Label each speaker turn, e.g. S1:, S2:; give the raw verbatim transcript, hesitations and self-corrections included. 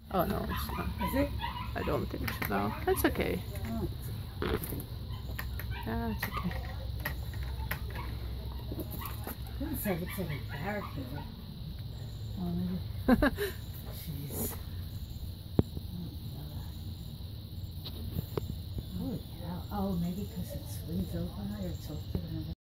S1: Oh no, it's not.
S2: Is it?
S1: I don't think so. No, that's okay.
S2: Oh.
S1: Yeah, it's okay.
S2: Doesn't say it's any barricade. Oh, maybe. Jeez. Oh, Holy cow. Oh, maybe because it swings open or it's open.